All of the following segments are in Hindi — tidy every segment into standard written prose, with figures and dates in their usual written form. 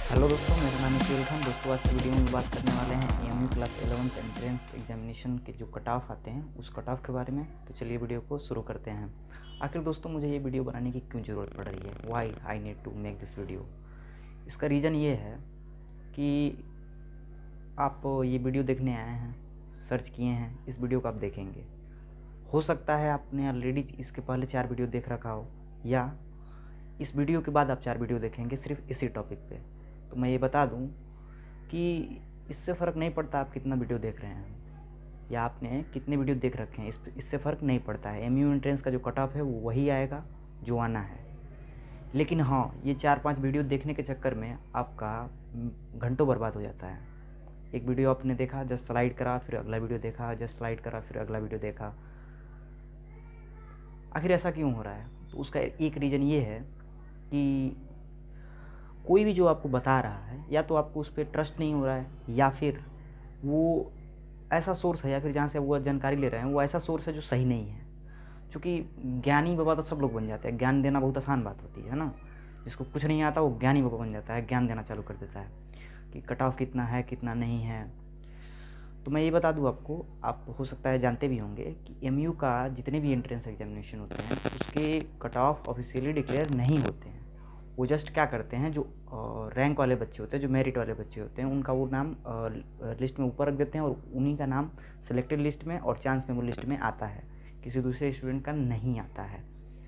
हेलो दोस्तों, मेरा नाम है सुरेश खान। दोस्तों, आज की वीडियो में बात करने वाले हैं MU class 11th entrance examination के जो कट ऑफ आते हैं उस कट ऑफ के बारे में। तो चलिए वीडियो को शुरू करते हैं। आखिर दोस्तों, मुझे ये वीडियो बनाने की क्यों ज़रूरत पड़ रही है? Why I need to make this video. इसका रीज़न ये है कि आप ये वीडियो देखने आए हैं, सर्च किए हैं, इस वीडियो को आप देखेंगे। हो सकता है आपने ऑलरेडी इसके पहले 4 वीडियो देख रखा हो, या इस वीडियो के बाद आप 4 वीडियो देखेंगे सिर्फ इसी टॉपिक पे। तो मैं ये बता दूं कि इससे फ़र्क नहीं पड़ता आप कितना वीडियो देख रहे हैं या आपने कितने वीडियो देख रखे हैं, इससे फ़र्क नहीं पड़ता है। एमयू एंट्रेंस का जो कट ऑफ है वो वही आएगा जो आना है। लेकिन हाँ, ये 4-5 वीडियो देखने के चक्कर में आपका घंटों बर्बाद हो जाता है। एक वीडियो आपने देखा, जस्ट स्लाइड करा, फिर अगला वीडियो देखा, जस्ट स्लाइड करा, फिर अगला वीडियो देखा। आखिर ऐसा क्यों हो रहा है? तो उसका एक रीज़न ये है कि कोई भी जो आपको बता रहा है, या तो आपको उस पर ट्रस्ट नहीं हो रहा है, या फिर वो ऐसा सोर्स है, या फिर जहाँ से वो जानकारी ले रहे हैं वो ऐसा सोर्स है जो सही नहीं है। क्योंकि ज्ञानी बाबा तो सब लोग बन जाते हैं, ज्ञान देना बहुत आसान बात होती है ना। जिसको कुछ नहीं आता वो ज्ञानी बाबा बन जाता है, ज्ञान देना चालू कर देता है कि कट ऑफ कितना है कितना नहीं है। तो मैं ये बता दूं आपको, आप हो सकता है जानते भी होंगे कि एमयू का जितने भी एंट्रेंस एग्जामिनेशन होते हैं उसके कट ऑफ ऑफिशियली डिक्लेयर नहीं होते हैं। वो जस्ट क्या करते हैं, जो रैंक वाले बच्चे होते हैं, जो मेरिट वाले बच्चे होते हैं, उनका वो नाम लिस्ट में ऊपर रख देते हैं और उन्हीं का नाम सिलेक्टेड लिस्ट में और चांस मेमो लिस्ट में आता है, किसी दूसरे स्टूडेंट का नहीं आता है।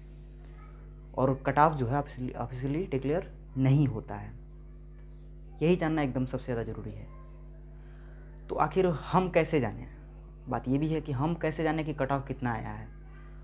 और कट ऑफ जो है ऑफिशियली डिक्लेयर नहीं होता है। यही जानना एकदम सबसे ज़्यादा ज़रूरी है। तो आखिर हम कैसे जानें? बात ये भी है कि हम कैसे जानें कि कट ऑफ कितना आया है।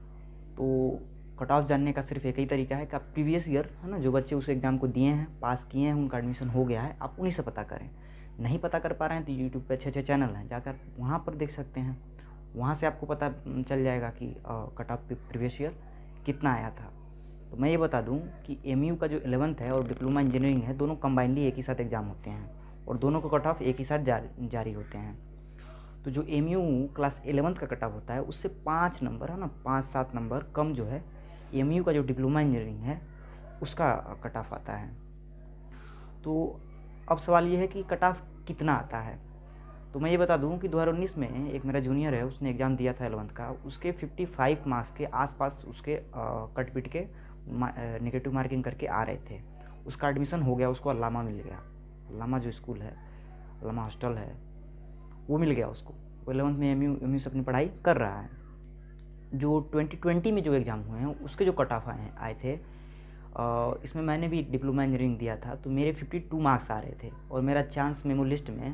तो कट ऑफ जानने का सिर्फ एक ही तरीका है कि आप प्रीवियस ईयर है ना, जो बच्चे उस एग्ज़ाम को दिए हैं, पास किए हैं, उनका एडमिशन हो गया है, आप उन्हीं से पता करें। नहीं पता कर पा रहे हैं तो यूट्यूब पे अच्छे चैनल हैं, जाकर वहाँ पर देख सकते हैं। वहाँ से आपको पता चल जाएगा कि कट ऑफ प्रीवियस ईयर कितना आया था। तो मैं ये बता दूँ कि एमयू का जो 11th है और डिप्लोमा इंजीनियरिंग है, दोनों कंबाइनली एक ही साथ एग्ज़ाम होते हैं और दोनों को कट ऑफ एक ही साथ जारी होते हैं। तो जो एमयू क्लास 11th का कट ऑफ होता है उससे 5 नंबर है ना, 5-7 नंबर कम जो है एमयू का जो डिप्लोमा इंजीनियरिंग है उसका कट ऑफ आता है। तो अब सवाल ये है कि कट ऑफ कितना आता है। तो मैं ये बता दूं कि 2019 में एक मेरा जूनियर है, उसने एग्ज़ाम दिया था 11th का। उसके 55 मार्क्स के आसपास उसके कट पीट के नेगेटिव मार्किंग करके आ रहे थे। उसका एडमिशन हो गया, उसको अल्लामा मिल गया। अल्लामा जो स्कूल है, अल्लामा हॉस्टल है, वो मिल गया उसको। वो 11th में एमयू से अपनी पढ़ाई कर रहा है। जो 2020 में जो एग्ज़ाम हुए हैं उसके जो कट ऑफ आए थे, इसमें मैंने भी डिप्लोमा इंजीनियरिंग दिया था, तो मेरे 52 मार्क्स आ रहे थे और मेरा चांस मेमो लिस्ट में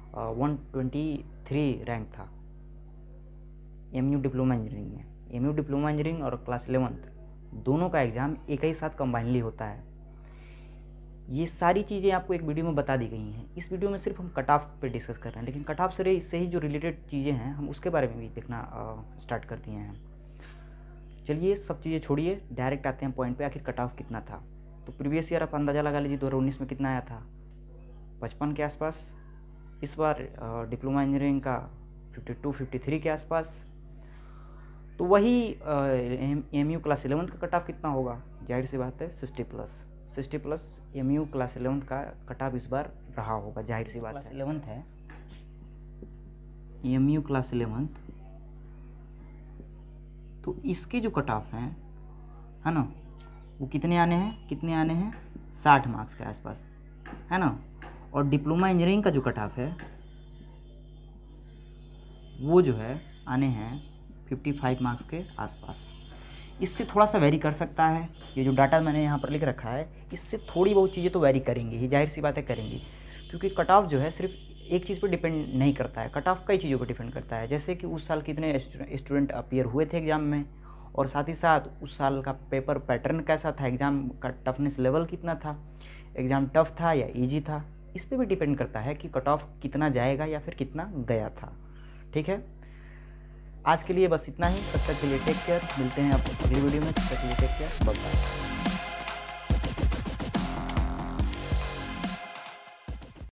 123 रैंक था एमयू डिप्लोमा इंजीनियरिंग में। एमयू डिप्लोमा इंजीनियरिंग और क्लास 11th दोनों का एग्ज़ाम एक ही साथ कंबाइनली होता है। ये सारी चीज़ें आपको एक वीडियो में बता दी गई हैं। इस वीडियो में सिर्फ हम कट ऑफ पे डिस्कस कर रहे हैं, लेकिन कट ऑफ से ही जो रिलेटेड चीज़ें हैं हम उसके बारे में भी देखना स्टार्ट कर दिए हैं। चलिए सब चीज़ें छोड़िए, डायरेक्ट आते हैं पॉइंट पे। आखिर कट ऑफ कितना था? तो प्रीवियस ईयर आप अंदाज़ा लगा लीजिए 2019 में कितना आया था, 55 के आसपास। इस बार डिप्लोमा इंजीनियरिंग का 52-53 के आसपास। तो वही एमयू क्लास 11th का कट ऑफ कितना होगा? जाहिर सी बात है 60 प्लस एमयू क्लास 11th का कट ऑफ इस बार रहा होगा, जाहिर सी बात है। 11th है एमयू क्लास 11th, तो इसके जो कट ऑफ हैं है ना, वो कितने आने हैं 60 मार्क्स के आसपास, है ना। और डिप्लोमा इंजीनियरिंग का जो कट ऑफ है वो जो है आने हैं 55 मार्क्स के आसपास। इससे थोड़ा सा वेरी कर सकता है। ये जो डाटा मैंने यहाँ पर लिख रखा है, इससे थोड़ी बहुत चीज़ें तो वेरी करेंगी ही, जाहिर सी बात है करेंगी। क्योंकि कट ऑफ जो है सिर्फ एक चीज़ पर डिपेंड नहीं करता है, कट ऑफ कई चीज़ों पर डिपेंड करता है। जैसे कि उस साल कितने स्टूडेंट अपीयर हुए थे एग्ज़ाम में, और साथ ही साथ उस साल का पेपर पैटर्न कैसा था, एग्ज़ाम का टफनेस लेवल कितना था, एग्ज़ाम टफ था या ईजी था। इस पर भी डिपेंड करता है कि कट ऑफ कितना जाएगा या फिर कितना गया था। ठीक है, आज के लिए बस इतना ही। तब तक के लिए टेक केयर, मिलते हैं आप अगली वीडियो में। तब तक के लिए टेक केयर, बाय बाय।